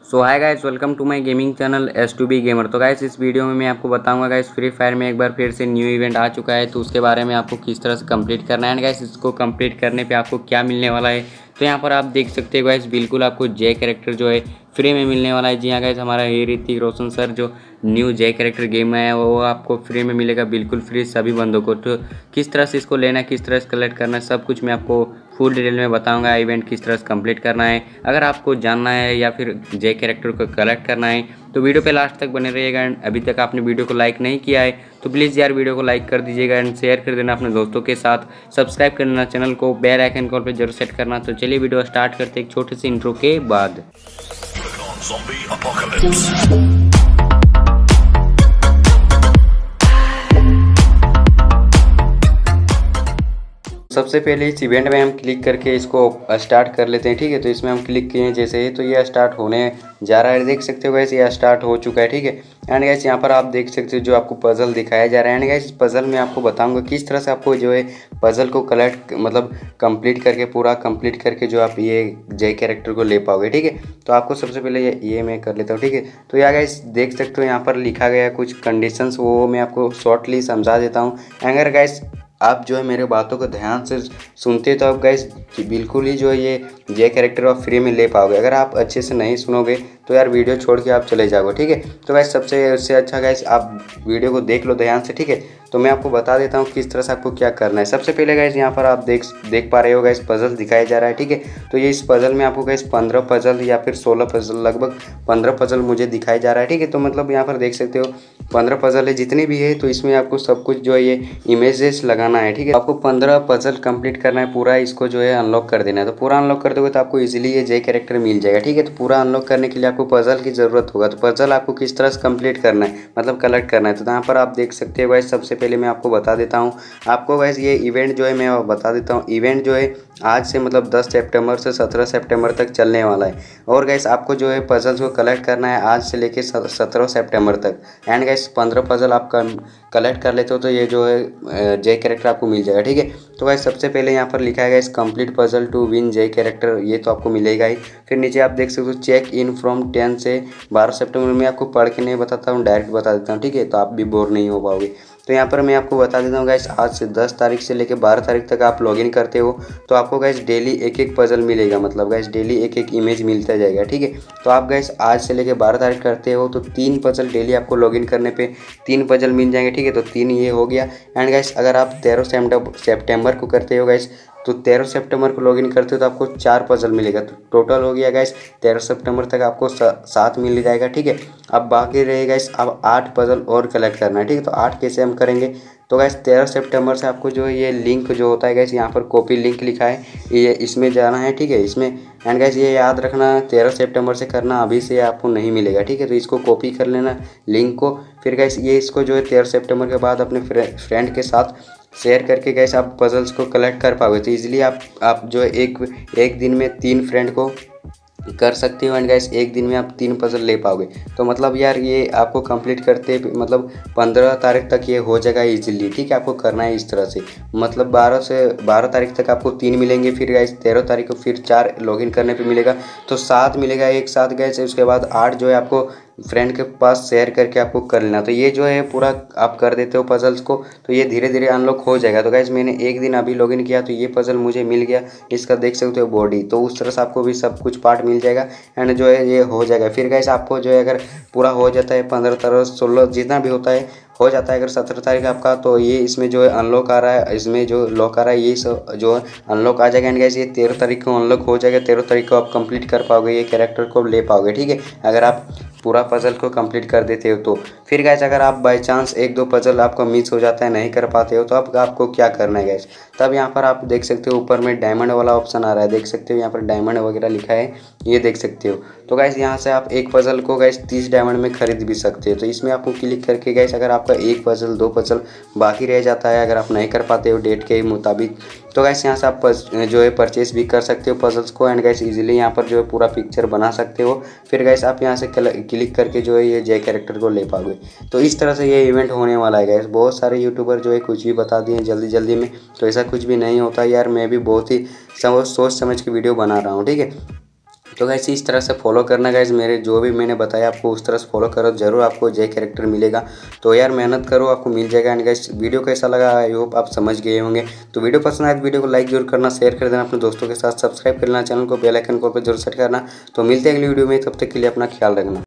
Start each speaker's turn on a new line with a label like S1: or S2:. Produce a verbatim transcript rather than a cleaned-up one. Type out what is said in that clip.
S1: So hi guys, welcome to my gaming channel S two B gamer. तो guys इस video में मैं आपको बताऊंगा गाइस फ्री फायर में एक बार फिर से न्यू इवेंट आ चुका है, तो उसके बारे में आपको किस तरह से कंप्लीट करना है एंड गाइस इसको कंप्लीट करने पे आपको क्या मिलने वाला है। तो यहाँ पर आप देख सकते हो गाइस, बिल्कुल आपको जे कैरेक्टर जो है फ्री में मिलने वाला है। जी हाँ गाइस, हमारा ही ऋतिक रोशन सर जो न्यू जे कैरेक्टर गेम में है वो आपको फ्री में मिलेगा, बिल्कुल फ्री सभी बंदों को। तो किस तरह से इसको लेना है, किस तरह से कलेक्ट करना है, सब कुछ मैं आपको फुल डिटेल में बताऊंगा। इवेंट किस तरह से कंप्लीट करना है, अगर आपको जानना है या फिर जे कैरेक्टर को कलेक्ट करना है तो वीडियो पे लास्ट तक बने रहिएगा। एंड अभी तक आपने वीडियो को लाइक नहीं किया है तो प्लीज़ यार वीडियो को लाइक कर दीजिएगा एंड शेयर कर देना अपने दोस्तों के साथ। सब्सक्राइब कर लेना चैनल को, बेल आइकन कॉल पे जरूर सेट करना। तो चलिए वीडियो स्टार्ट करते एक छोटे से इंट्रो के बाद।
S2: Zombie apocalypse.
S1: सबसे पहले इस इवेंट में हम क्लिक करके इसको स्टार्ट कर लेते हैं, ठीक है। तो इसमें हम क्लिक किए जैसे ही तो ये स्टार्ट होने जा रहा है, देख सकते हो गैस ये स्टार्ट हो चुका है, ठीक है। एंड गैस यहाँ पर आप देख सकते हो जो आपको पजल दिखाया जा रहा है। एंड गैस इस पजल में आपको बताऊंगा किस तरह से आपको जो है पजल को कलेक्ट मतलब कंप्लीट करके पूरा कंप्लीट करके जो आप ये जे कैरेक्टर को ले पाओगे, ठीक है। तो आपको सबसे पहले ये, ये मैं कर लेता हूँ, ठीक है। तो यहाँ गैस देख सकते हो यहाँ पर लिखा गया कुछ कंडीशंस, वो मैं आपको शॉर्टली समझा देता हूँ। अगर गैस आप जो है मेरे बातों को ध्यान से सुनते तो आप गैस बिल्कुल ही जो है ये जे कैरेक्टर आप फ्री में ले पाओगे। अगर आप अच्छे से नहीं सुनोगे तो यार वीडियो छोड़ के आप चले जाओगे, ठीक है। तो गैस सबसे उससे अच्छा गैस आप वीडियो को देख लो ध्यान से, ठीक है। तो मैं आपको बता देता हूँ किस तरह से आपको क्या करना है। सबसे पहले गैस यहाँ पर आप देख देख पा रहे हो गैस पजल दिखाया जा रहा है, ठीक है। तो ये इस पजल में आपको गैस पंद्रह पजल या फिर सोलह पजल, लगभग पंद्रह पजल मुझे दिखाया जा रहा है, ठीक है। तो मतलब यहाँ पर देख सकते हो पंद्रह पजल है जितनी भी है। तो इसमें आपको सब कुछ जो है ये इमेजेस लगाना है, ठीक है। आपको पंद्रह पजल कंप्लीट करना है, पूरा इसको जो है अनलॉक कर देना है। तो पूरा अनलॉक कर दोगे तो आपको इजीली ये जे कैरेक्टर मिल जाएगा, ठीक है। तो पूरा अनलॉक करने के लिए आपको पजल की ज़रूरत होगा। तो पजल आपको किस तरह से कंप्लीट करना है मतलब कलेक्ट करना है, तो यहाँ पर आप देख सकते हो गाइस। सबसे पहले मैं आपको बता देता हूँ आपको गाइस ये इवेंट जो है मैं बता देता हूँ। इवेंट जो है आज से मतलब दस सितंबर से सत्रह सितंबर तक चलने वाला है। और गाइस आपको जो है पजल्स को कलेक्ट करना है आज से लेके सत्रह सितंबर तक। एंड गाइस पंद्रह पजल आप कलेक्ट कर लेते हो तो ये जो है जे कैरेक्टर आपको मिल जाएगा, ठीक है। तो गाइस सबसे पहले यहाँ पर लिखा है guys complete puzzle to win J character, ये तो आपको मिलेगा ही। फिर नीचे आप देख सकते हो चेक इन फ्रॉम टेन से बारह सितंबर में आपको पढ़ के नहीं बताता हूँ, डायरेक्ट बता देता हूँ, ठीक है। तो आप भी बोर नहीं हो पाओगे। तो यहाँ पर मैं आपको बता देता हूँ गाइस आज से दस तारीख से लेकर बारह तारीख तक आप लॉगिन करते हो तो आपको गाइस डेली एक एक पजल मिलेगा, मतलब गाइस डेली एक एक इमेज मिलता जाएगा, ठीक है। तो आप गाइस आज से लेकर बारह तारीख करते हो तो तीन पजल डेली आपको लॉगिन करने पे तीन पजल मिल जाएंगे, ठीक है। तो तीन ये हो गया। एंड गाइस अगर आप तेरह सितंबर को करते हो गाइस तो तेरह सितंबर को लॉगिन करते हो तो आपको चार पजल मिलेगा। तो टोटल हो गया गाइस तेरह सितंबर तक आपको सात मिल जाएगा, ठीक है। अब बाकी रहेगा गाइस अब आठ पजल और कलेक्ट करना है, ठीक है। तो आठ कैसे हम करेंगे तो गाइस तेरह सितंबर से आपको जो ये लिंक जो होता है गाइस यहाँ पर कॉपी लिंक लिखा है, ये इसमें जाना है, ठीक है। इसमें एंड गाइस ये याद रखना तेरह सितंबर से करना, अभी से आपको नहीं मिलेगा, ठीक है। तो इसको कॉपी कर लेना लिंक को। फिर गाइस ये इसको जो है तेरह सितंबर के बाद अपने फ्रेंड के साथ शेयर करके गैस आप पजल्स को कलेक्ट कर पाओगे। तो इजीली आप आप जो है एक एक दिन में तीन फ्रेंड को कर सकते हो एंड गैस एक दिन में आप तीन पजल ले पाओगे। तो मतलब यार ये आपको कंप्लीट करते मतलब पंद्रह तारीख तक ये हो जाएगा इजीली, ठीक है। आपको करना है इस तरह से, मतलब बारह से बारह तारीख तक आपको तीन मिलेंगे, फिर गैस तेरह तारीख को फिर चार लॉगिन करने पे मिलेगा तो सात मिलेगा एक साथ गैस। उसके बाद आठ जो है आपको फ्रेंड के पास शेयर करके आपको कर लेना। तो ये जो है पूरा आप कर देते हो पजल्स को तो ये धीरे धीरे अनलॉक हो जाएगा। तो गाइस मैंने एक दिन अभी लॉगिन किया तो ये पजल मुझे मिल गया, इसका देख सकते हो बॉडी। तो उस तरह से आपको भी सब कुछ पार्ट मिल जाएगा एंड जो है ये हो जाएगा। फिर गाइस आपको जो है अगर पूरा हो जाता है पंद्रह तेरह सोलह जितना भी होता है हो जाता है अगर सत्रह तारीख आपका तो ये इसमें जो है अनलॉक आ रहा है, इसमें जो लॉक आ रहा है ये सब जो है अनलॉक आ जाएगा। एंड गाइस ये तेरह तारीख को अनलॉक हो जाएगा, तेरह तारीख को आप कंप्लीट कर पाओगे, ये कैरेक्टर को ले पाओगे, ठीक है। अगर आप पूरा पजल को कंप्लीट कर देते हो तो फिर गाइस अगर आप बाय चांस एक दो पजल आपको मिस हो जाता है नहीं कर पाते हो तो अब आपको क्या करना है गाइस। तब यहाँ पर आप देख सकते हो ऊपर में डायमंड वाला ऑप्शन आ रहा है, देख सकते हो यहाँ पर डायमंड वगैरह लिखा है, ये देख सकते हो। तो गाइस यहाँ से आप एक पजल को गाइस तीस डायमंड में खरीद भी सकते हो। तो इसमें आपको क्लिक करके गाइस अगर आपका एक पजल दो पजल बाकी रह जाता है अगर आप नहीं कर पाते हो डेट के मुताबिक तो गाइस यहाँ से आप जो है परचेस भी कर सकते हो पजल्स को एंड गाइस इजीली यहाँ पर जो है पूरा पिक्चर बना सकते हो। फिर गाइस आप यहाँ से क्लिक करके जो है ये जे कैरेक्टर को ले पाओगे। तो इस तरह से ये इवेंट होने वाला है गाइस। बहुत सारे यूट्यूबर जो है कुछ भी बता दिए जल्दी जल्दी में, तो ऐसा कुछ भी नहीं होता यार। मैं भी बहुत ही सोच समझ के वीडियो बना रहा हूँ, ठीक है। तो गाइस इस तरह से फॉलो करना गाइस, मेरे जो भी मैंने बताया आपको उस तरह से फॉलो करो, जरूर आपको जे कैरेक्टर मिलेगा। तो यार मेहनत करो, आपको मिल जाएगा। एंड गाइस वीडियो कैसा लगा आई होप आप समझ गए होंगे। तो वीडियो पसंद आए तो वीडियो को लाइक जरूर करना, शेयर कर देना अपने दोस्तों के साथ, सब्सक्राइब कर लेना चैनल को, बेल आइकन कॉल पर जरूर सेट करना। तो मिलते हैं अगली वीडियो में, तब तक के लिए अपना ख्याल रखना।